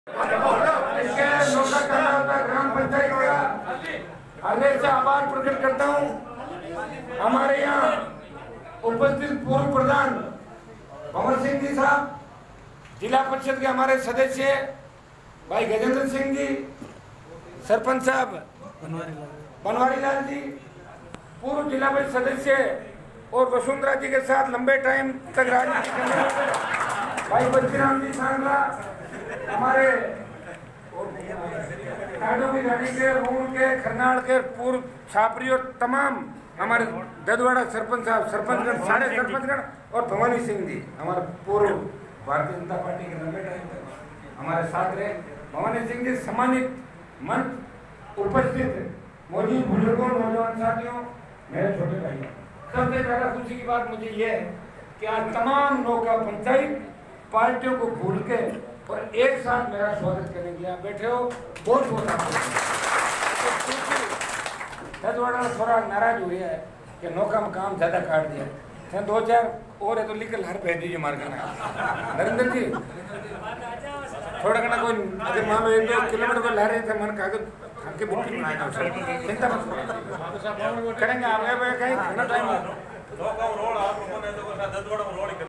इसके ग्राम पंचायत का हृदय से आभार प्रकट करता हूँ। हमारे यहाँ उपस्थित पूर्व प्रधान भंवर सिंह जी साहब, जिला परिषद के हमारे सदस्य भाई गजेंद्र सिंह जी, सरपंच साहब बनवारी लाल जी, पूर्व जिला परिषद सदस्य और वसुंधरा जी के साथ लंबे टाइम तक राजनीति करने वाले भाई बच्चीराम जी सांगला, हमारे काडो की गाड़ी के, रूल के, खरनाल के पूर्व छापरी और तमाम हमारे ददवाड़ा सरपंच साहब, सरपंचगण, सारे सरपंचगण और भवानी सिंह जी हमारे पूर्व भारतीय जनता पार्टी के लंबे टाइम तक हमारे साथ रहे। भवानी सिंह जी सम्मानित मंच उपस्थित मौजूद बुजुर्गों, नौजवान साथियों, मेरे छोटे भाइयों, सबसे ज्यादा खुशी की बात मुझे ये है कि आज तमाम नौका पंचायत पार्टियों को भूल के और एक साथ मेरा स्वागत करने के लिए बैठे हो। बहुत बहुत ददवाड़ा थोड़ा नाराज हुए है कि नौका में काम ज्यादा काट दिया है, 2000 और है तो लिख हर भेज दीजिए मार करना। नरेंद्र जी थोड़ा करना कोई अगर मान लो 1-2 किलोमीटर को ला रहे थे, मन कागज के मिट्टी बनाएगा, चिंता मत करेंगे आप कहीं खाना टाइम